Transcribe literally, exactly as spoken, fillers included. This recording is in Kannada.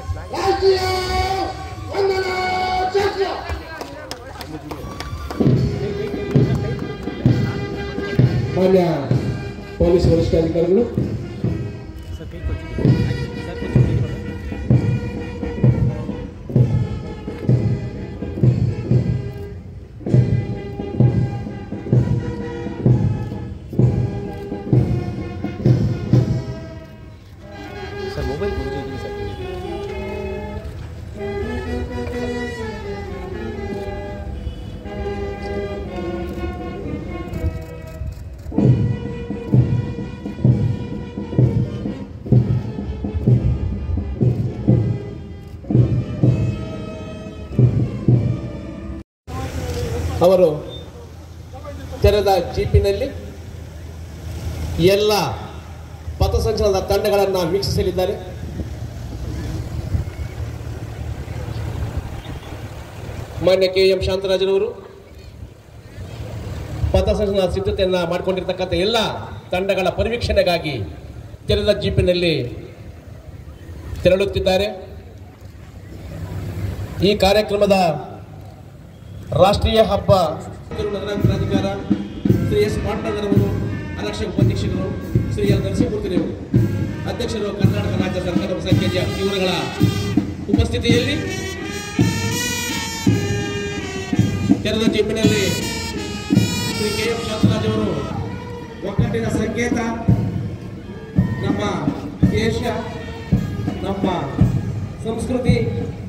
ರಾಷ್ಟ್ರೀಯ ವಂದನಾ ಚಕ್ರ ಮಾನ್ಯ ಪೊಲೀಸ್ ವರಿಷ್ಠಾಧಿಕಾರಿಗಳು, ಸರ್ ಮೊಬೈಲ್ ಸರ್ ಅವರು ತೆರೆದ ಜೀಪಿನಲ್ಲಿ ಎಲ್ಲ ಪಥಸಂಚಲನದ ತಂಡಗಳನ್ನು ವೀಕ್ಷಿಸಲಿದ್ದಾರೆ. ಮಾನ್ಯ ಕೆ ಎಂ ಶಾಂತರಾಜರವರು ಪಥಸಂಚಲನ ಸಿದ್ಧತೆಯನ್ನು ಮಾಡಿಕೊಂಡಿರ್ತಕ್ಕಂಥ ಎಲ್ಲ ತಂಡಗಳ ಪರಿವೀಕ್ಷಣೆಗಾಗಿ ತೆರೆದ ಜೀಪಿನಲ್ಲಿ ತೆರಳುತ್ತಿದ್ದಾರೆ. ಈ ಕಾರ್ಯಕ್ರಮದ ರಾಷ್ಟ್ರೀಯ ಹಬ್ಬ ನಗರ ಪ್ರಾಧಿಕಾರ ಶ್ರೀ ಎಸ್ ಪಾಟ್ನಗರವರು, ಅಧ್ಯಕ್ಷ ಉಪಾಧ್ಯಕ್ಷರು ಶ್ರೀ ಎಲ್ ನರಸಿಂಹಮೂರ್ತಿರವರು, ಅಧ್ಯಕ್ಷರು ಕರ್ನಾಟಕ ರಾಜ್ಯ ಸರ್ಕಾರ ಸಂಖ್ಯೆಯ ಇವರುಗಳ ಉಪಸ್ಥಿತಿಯಲ್ಲಿ ತೆರೆದ ಜೀಪಿನಲ್ಲಿ ಶ್ರೀ ಕೆ ಎಂ ಶಾಂತರಾಜ್ ಅವರು ಒಗ್ಗಟ್ಟಿನ ಸಂಕೇತ, ನಮ್ಮ ದೇಶ, ನಮ್ಮ ಸಂಸ್ಕೃತಿ